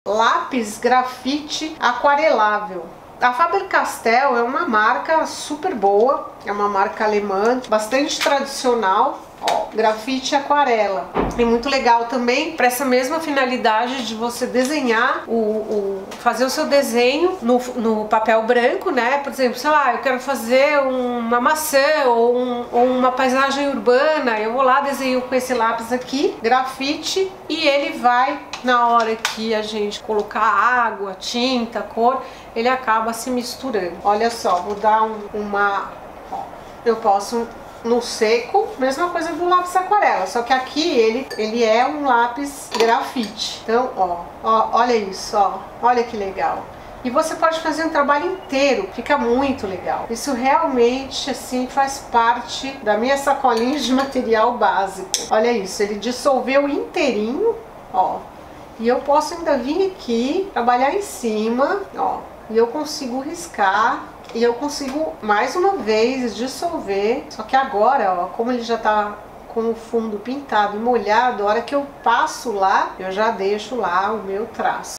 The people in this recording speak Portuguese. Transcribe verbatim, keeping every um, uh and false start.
lápis grafite aquarelável. A Faber-Castell é uma marca super boa, é uma marca alemã, bastante tradicional. Ó, grafite aquarela. É muito legal também para essa mesma finalidade de você desenhar, o, o fazer o seu desenho no, no papel branco, né? Por exemplo, sei lá, eu quero fazer uma maçã ou, um, ou uma paisagem urbana, eu vou lá, desenho com esse lápis aqui, grafite, e ele vai, na hora que a gente colocar água, tinta, cor, ele acaba se misturando. Olha só, vou dar um, uma... Ó, eu posso... no seco, mesma coisa do lápis aquarela, só que aqui ele, ele é um lápis grafite. Então, ó, ó, olha isso, ó, olha que legal. E você pode fazer um trabalho inteiro, fica muito legal. Isso realmente, assim, faz parte da minha sacolinha de material básico. Olha isso, ele dissolveu inteirinho, ó. E eu posso ainda vir aqui, trabalhar em cima, ó. E eu consigo riscar. E eu consigo mais uma vez dissolver, só que agora, ó, como ele já tá com o fundo pintado e molhado, a hora que eu passo lá, eu já deixo lá o meu traço.